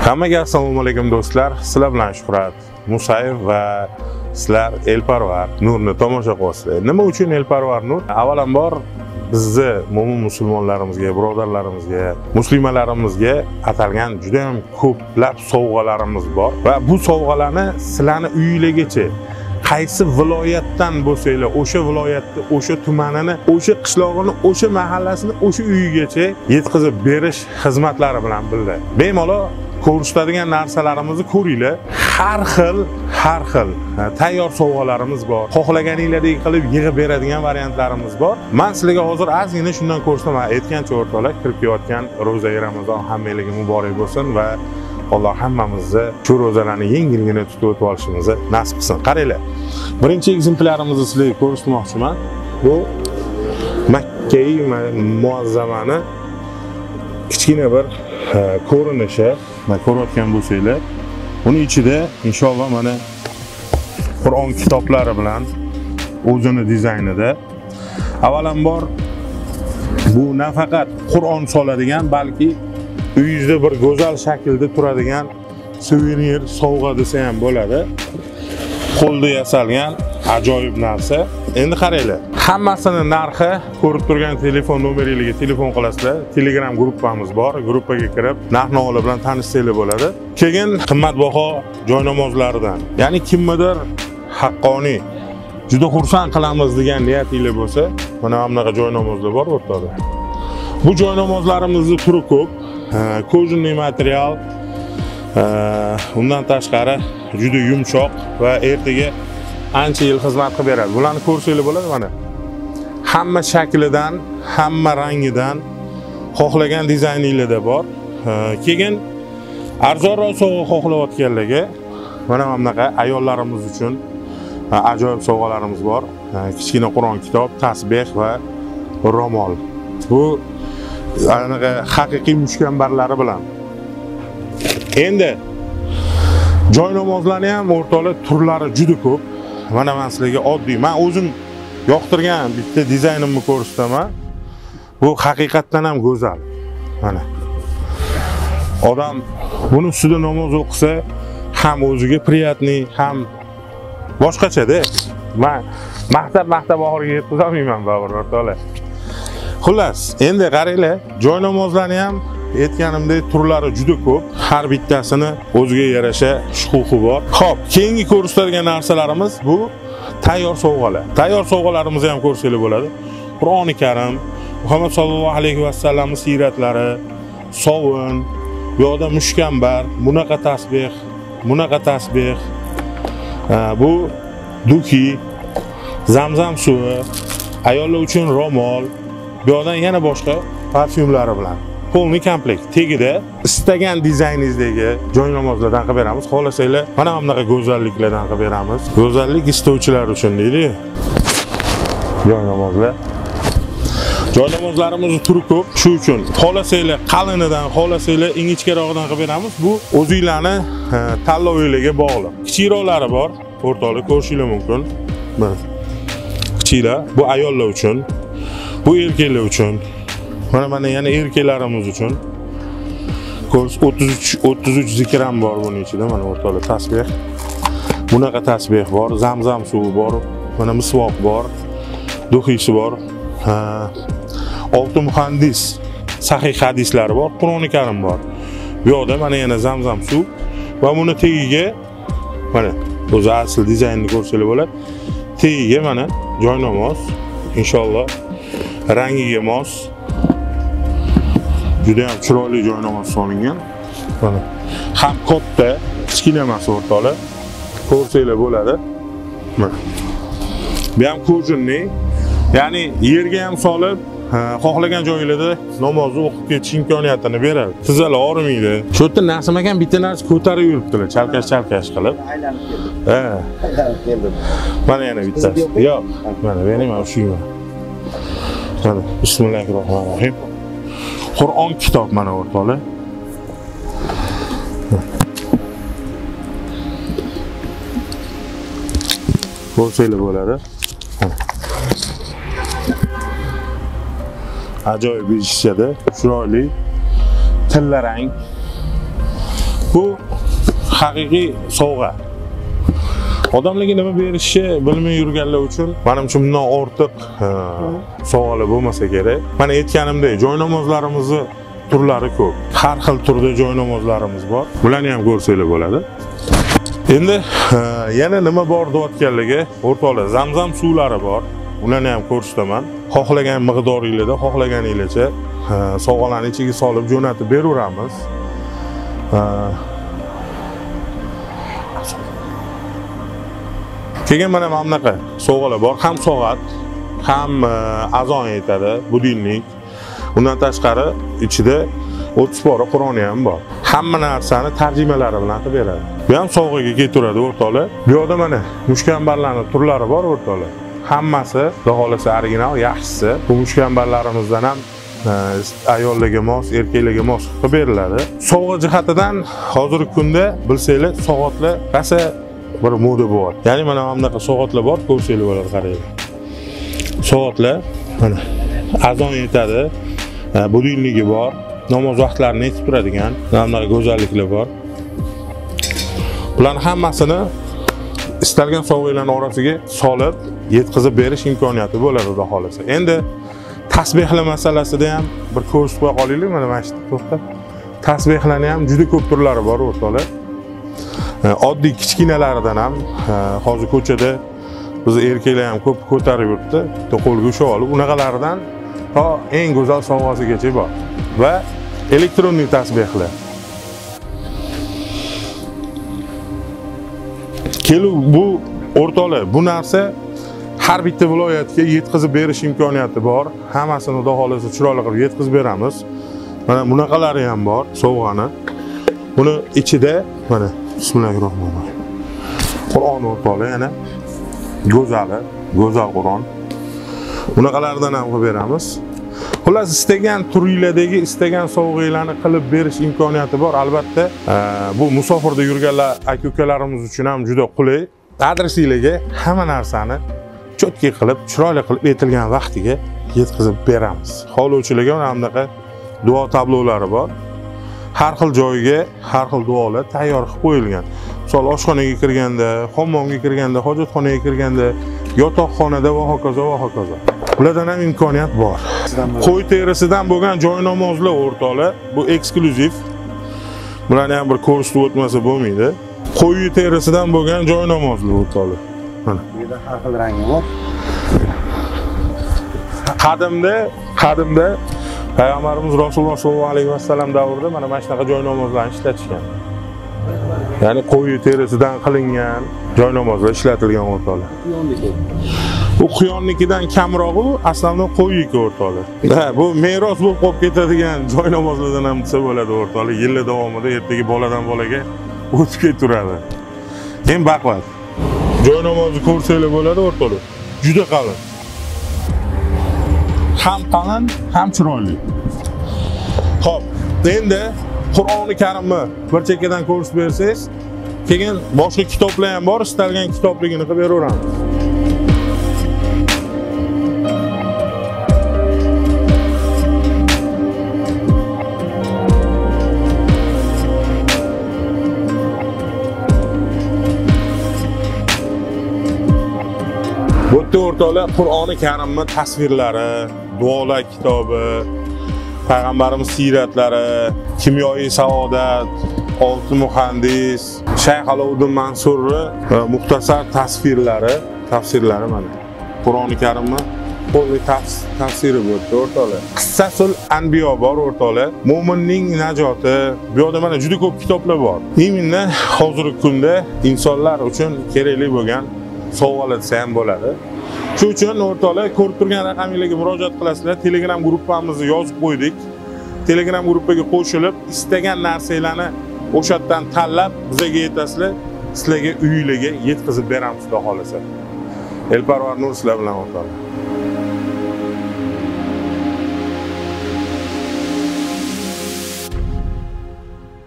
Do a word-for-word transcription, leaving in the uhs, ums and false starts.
Hammaga assalomu alaykum do'stlar. Sizlar bilan Shuhrat Musayev va sizlar Elparvar Nurni tomosha qilyapsizlar. Nima uchun Elparvar Nur? Avvalambor bizni mo'min musulmonlarimizga, birodarlarimizga, muslimalarimizga atalgan juda ham ko'plab sovg'alarimiz bor va bu sovg'alarni sizlarni uyingizgacha qaysi viloyatdan bo'lsanglar, o'sha viloyatni, o'sha tumanini, o'sha qishlog'ini, o'sha mahallasini, o'sha uyigacha yetkazib berish xizmatlari bilan birga. Bemalol ko'rishadigan narsalarimizni ko'ringlar. Har xil, har xil tayyor sovg'alarimiz bor. Xohlaganinglardek qilib yig'ib beradigan variantlarimiz bor. Men sizlarga hozir ozgina shundan ko'rsataman. Aytgancha o'rtoqlar, kirib kelayotgan ro'za-i Ramazon hammangizga muborak bo'lsin va Alloh hammamizni shu ro'zalarni yengilgina tutib o'tib olishimizni nasib qilsin. Qaranglar. Birinchi ekzemplarimizni sizlarga ko'rsatmoqchiman. Bu Makka-i muazzamani kichkina bir ko'rinishi. Mana ko'rayotgan bo'lsanglar, uni ichida inshaalloh mana Qur'on kitoblari bilan o'zini dizaynida avvalambor bu nafaqat Qur'on soladigan, balki uyingizda bir go'zal shaklda turadigan suvenir sovg'a desa ham bo'ladi. Qo'lda yasalgan ajoyib narsa. Endi qaranglar. Hammasini narxi ko'rib turgan telefon nomeringizga telefon qilasizlar. Telegram gruppamiz bor. Gruppaga kirib, narx-navo bilan tanishsanglar bo'ladi. Keyin qimmatbaho joynamozlardan. Ya'ni kimnidir haqqoniy juda xursand qilamiz degan niyatingiz bo'lsa, mana bunaqa joynamozlar bor o'rtoqlar. Bu joynamozlarimizning turi ko'p. Kojinli material, undan tashqari juda yumshoq va ertaga ancha yil xizmat qilib beradi. Bularni ko'rsanglar bo'ladi mana. Hamma shaklidan, hamma rangidan xohlagan dizayninglarda bor. Keyin arzonroq sovg'a xohlayotganlarga mana bunaqa ayollarimiz uchun ajoyib sovg'alarimiz bor. Kichkina Qur'on kitob, tasbeh va ro'mol. Bu anaqa haqiqiy mushkambarlari bilan. Endi joynamozlarni ham o'rtoqlar turlari juda ko'p. Mana men sizlarga oddiy, men o'zim yoqtirgan bitta dizaynimni ko'rsataman. Bu haqiqatdan ham go'zal. Mana. Odam buni ustida namoz o'qisa, ham o'ziga priyatniy, ham boshqacha-da. Men maqtab-maqtab oxiriga yetkazib olmayman baribir o'rtoqlar. Xullas, endi qaranglar, joynamozlarni ham aytganimdek turlari juda ko'p. Har bittasini o'ziga yarasha huquqi bor. Xo'p, keyingi ko'rsatadigan narsalarimiz bu tayyor sovg'alar. Tayyor sovg'alarimizni ham ko'rsanglar bo'ladi. Qur'oni Karim, Muhammad sallallohu alayhi va sallamning siratlari, sovun, bu yoqda mushkambar, bunaqa tasbeh, bunaqa tasbeh. Bu duki, zamzam suvi, ayollar uchun ro'mol, bu yoqdan yana boshqa parfyumlari bilan polni komplekt. Tegida istagan dizayningizdagi joynamozlardan qilib beramiz. Xohlasanglar mana bunaqa go'zalliklardan qilib beramiz. Go'zallik istovchilar uchun deydi. Joynamozlar. Joynamozlarimiz turi ko'p. Shu uchun xohlasanglar qalinidan, xohlasanglar ingichkarog'idan qilib beramiz. Bu o'zingizlarni tanlovingizga bog'liq. Kichikroqlari bor, o'rtoqlar ko'rishingiz mumkin. Mana kichiklar bu ayollar uchun, bu erkaklar uchun. Mana mana yana erkaklarimiz uchun. Ko'rs o'ttiz uch o'ttiz uch zikram bor buning ichida. Mana o'rtoqlar tasbeh. Bunaqa tasbeh bor, zamzam suvi bor, mana misvoq bor, duxisi bor. Ha. Olti muhandis sahih hadislari bor, Qur'oni Karim bor. Bu yoqda mana yana zamzam suv va buni tagiga mana o'zi asl dizaynini ko'rsanglar bo'ladi. Tagiga mana joynamoz, inshaalloh rangiga mos juda ham chiroyli joynamoz solingan. Mana ham katta, kichkina emas o'rtoqlar. Ko'rsanglar bo'ladi. Mana. Bu ham kojinli, ya'ni yerga ham solib, xohlagan joyingizda namozni o'qib ketish imkoniyatini beradi. Tizzalar og'rimaydi. Shu yerda Nasim akam bitta narsa ko'tarib yuribdilar, chalkash-chalkash qilib. Ha. Keldim. Mana yana bittasi. Yo'q, mana bering, men ushlayman. Mana bismillahirrohmanirrohim. Qur'on kitob mana o'rtoqlar. Ko'rsanglar bo'ladi. Ajoyib ishchada, chiroyli, tilla rang. Bu haqiqiy sovg'a. Odamlarga nima berishni bilmay yurganlar uchun menimcha bundan ortiq sovg'alar bo'lmasa kerak. Mana aytganimdek, joy namozlarimizni turlari ko'p. Har xil turda joy namozlarimiz bor. Bularni ham ko'rsanglar bo'ladi. Endi yana nima bor deyotganligi, o'rtoqlar, Zamzam suvlari bor. Ularni ham ko'rsataman. Xohlagan miqdoringizda, xohlaganingizcha sovg'alarni ichiga solib jo'natib beraveramiz. Keyin mana mana bunaqa sovg'alar bor. Ham soat, ham azon aytadi, budilnik. Undan tashqari ichida o'ttiz pora Qur'oni ham bor. Hamma narsani tarjimalari bilan qilib beradi. Bu ham sovg'aga keltiradi o'rtoqlar. Bu yerda mana mushkambarlarning turlari bor o'rtoqlar. Hammasi xohlasa original, yaxshisi. Bu mushkambarlarimizdan ham ayollarga mos, erkaklarga mos qilib beriladi. Sovg'a jihatidan hozirgi kunda bilsanglar, soatlar rosa bir moda bor. Ya'ni mana bunaqa soatlar bor, ko'rsanglar bo'ladi, qaranglar. Soatlar mana azon aytadi, budilnigi bor, namoz vaqtlarini aytib turadigan, bunaqa go'zalliklar bor. Bularning hammasini istalgan sovg'alarning orasiga solib, yetkazib berish imkoniyati bo'ladi, xudo xolasa. Endi tasbihlar masalasida ham bir ko'rsatib qo'ya qolaylik, mana mana shu to'xtab. Tasbihlarning ham juda ko'p turlari bor o'rtoqlar. Oddiy kichkinalaridan ham hozir ko'chada biz erkaklar ham ko'p ko'tarib yuribdi. Qo'lga ushlab olib, unaqalardan to eng go'zal sovg'asigacha bor. Va elektronnik tasbihlar. Kelu bu o'rtoqlar, bu narsa har bitta viloyatga yetkazib berish imkoniyati bor. Hammasini xudo xolasa chiroyli qilib yetkazib beramiz. Mana bunaqalari ham bor, sovg'ani. Buni ichida mana Bismillahirrohmanirrohim. Qur'on o'rtoqlar, yana go'zali, go'zal Qur'on. Bunaqalardan ham qilib beramiz. Xullas, istagan turinglardagi istagan sovg'alarni qilib berish imkoniyati bor. Albatta, bu musofirda yurganlar aka-ukalarimiz uchun ham juda qulay. Adresingizga hamma narsani cho'tki qilib, chiroyli qilib aytilgan vaqtiga yetkazib beramiz. Xohlovchilarga mana bunaqa duo tablolari bor. Har xil joyga har xil duolar tayyor qilib qo'yilgan. Misol oshxonaga kirganda, hammomga kirganda, hojatxonaga kirganda, yotoqxonada va hokazo va hokazo. Bulardan ham imkoniyat bor. Qo'y terisidan bo'lgan joy namozlar o'rtoqlar, bu eksklyuziv. Bularni ham bir ko'rsatib o'tmasa bo'lmaydi. Qo'y terisidan bo'lgan joy namozlar o'rtoqlar. Mana. Bu yerda har xil rangi bor. Qadimda, qadimda Payg'ambarimiz Rasululloh sollallohu alayhi vasallam davrida mana mana shunaqa joy namozlarni ishlatishgan. Ya'ni qo'y terisidan qilingan joy namozlar ishlatilgan o'rtoqlar. Bu quyonnikidan kamrog'i, aslida qo'yniki o'rtoqlar. Ha, bu meros bo'lib qolib ketadigan joy namozlardan ham desa bo'ladi o'rtoqlar. Yillar davomida ertaga boladan bolaga o'tib keturadi. Eng baquvvat. Joy namozni ko'rsanglar bo'ladi o'rtoqlar. Juda qalin. Ham qalin, ham chiroyli. Xo'p, endi Qur'oni Karimni bir chekkadan ko'rsatib bersangiz, keyin boshqa kitoblar ham bor, istalgan kitobligini qilib beraveramiz. Bu yerda o'rtoqlar Qur'oni Karimning tasvirlari, duolar kitobi, Payg'ambarimiz siratlari, kimyoviy saodat, olti muhandis, Shayx Alovuddin Mansurning muxtasar tasvirlari, tafsirlari mana. Qur'oni Karimning to'liq tafsiri bu yerda o'rtoqlar. Qissasul Anbiyo bor o'rtoqlar. Mo'minning najoti. Bu yerda mana juda ko'p kitoblar bor. Imminni hozirgi kunda insonlar uchun kerakli bo'lgan sovg'alar desa ham bo'ladi. Shu uchun o'rtoqlar, ko'rib turgan raqamingizga murojaat qilasizlar. Telegram gruppamizni yozib qo'ydik. Telegram gruppaga qo'shilib, istagan narsalarni o'sha yerdan tanlab bizga yetasizlar. Sizlarga uyingizga yetkazib beramiz, xudo xolasa. Elparvar Nur sizlar bilan o'rtoqlar.